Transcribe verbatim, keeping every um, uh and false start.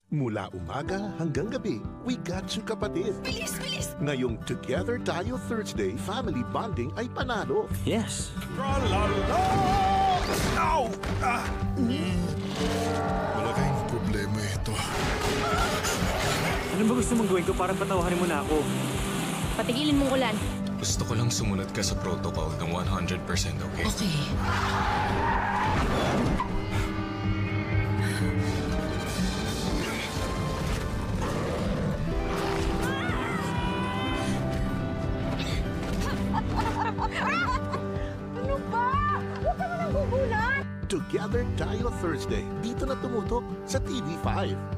Mula umaga hanggang gabi, we got you kapatid. Bilis, bilis! Ngayong Together Tayo Thursday, family bonding ay panalo. Yes. Tra-la-la! Ow! Ah! Malaking problema ito. Ano ba gusto mong gawin ko para patawarin mo na ako? Patigilin mong ulan. Gusto ko lang sumunod ka sa protocol ng one hundred percent, okay? Okay. Ano ba? Huwag ka mo nang gugulat! Together Tayo Thursday, dito na tumutok sa T V five.